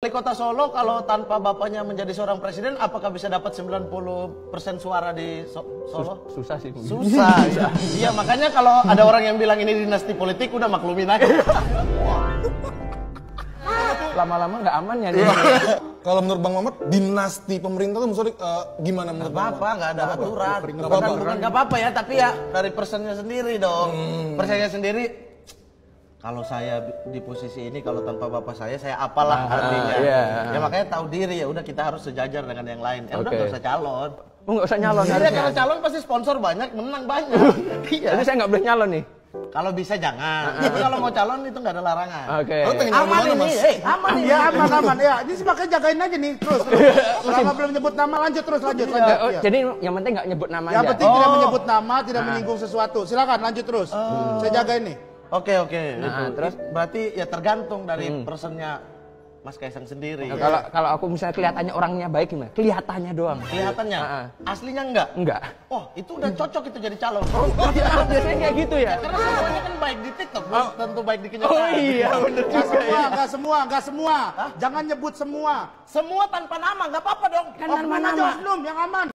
Wali Kota Solo kalau tanpa bapaknya menjadi seorang presiden, apakah bisa dapat 90% suara di Solo? Susah sih. Susah. Ya. Iya, makanya kalau ada orang yang bilang ini dinasti politik, udah maklumin aja. Lama-lama nggak aman ya. Kalau menurut Bang Mamat, dinasti pemerintah tuh maksudnya gimana menurut Bang Apa-apa, nggak ada aturan. Bukan nggak apa-apa ya, tapi ya dari personnya sendiri dong. Personnya sendiri. Kalau saya di posisi ini, kalau tanpa bapak saya apalah artinya. Iya. Ya makanya tahu diri, ya udah kita harus sejajar dengan yang lain. Ya udah nggak usah calon. Oh, nggak usah nyalon Iya, harusnya. kalau calon pasti sponsor banyak, menang banyak. Iya. Jadi saya nggak boleh nyalon nih. Kalau bisa jangan. Tapi kalau mau calon itu nggak ada larangan. Oke. Lo pengen nyalon Aman mana, ini, Mas? aman ini. Ya aman. Ya, ini makanya jagain aja nih terus. Selama belum nyebut nama lanjut. Oh, Ya. jadi yang penting nggak nyebut nama Yang aja. penting tidak menyebut nama, tidak menyinggung sesuatu. Silakan lanjut terus. Saya jagain nih. Oke. Nah, Itu. terus? Berarti ya tergantung dari personnya Mas Kaisang sendiri. Kalau aku misalnya kelihatannya orangnya baik gimana? Kelihatannya doang. Kelihatannya, aslinya enggak? Enggak. Oh, itu udah cocok itu jadi calon. Biasanya kayak gitu ya. Karena semuanya kan baik di TikTok, belum tentu baik di kenyataan. Oh iya, bener juga ya. Enggak semua. Jangan nyebut semua. Semua tanpa nama, nggak apa-apa dong. Kan Oknum aja oknum yang aman.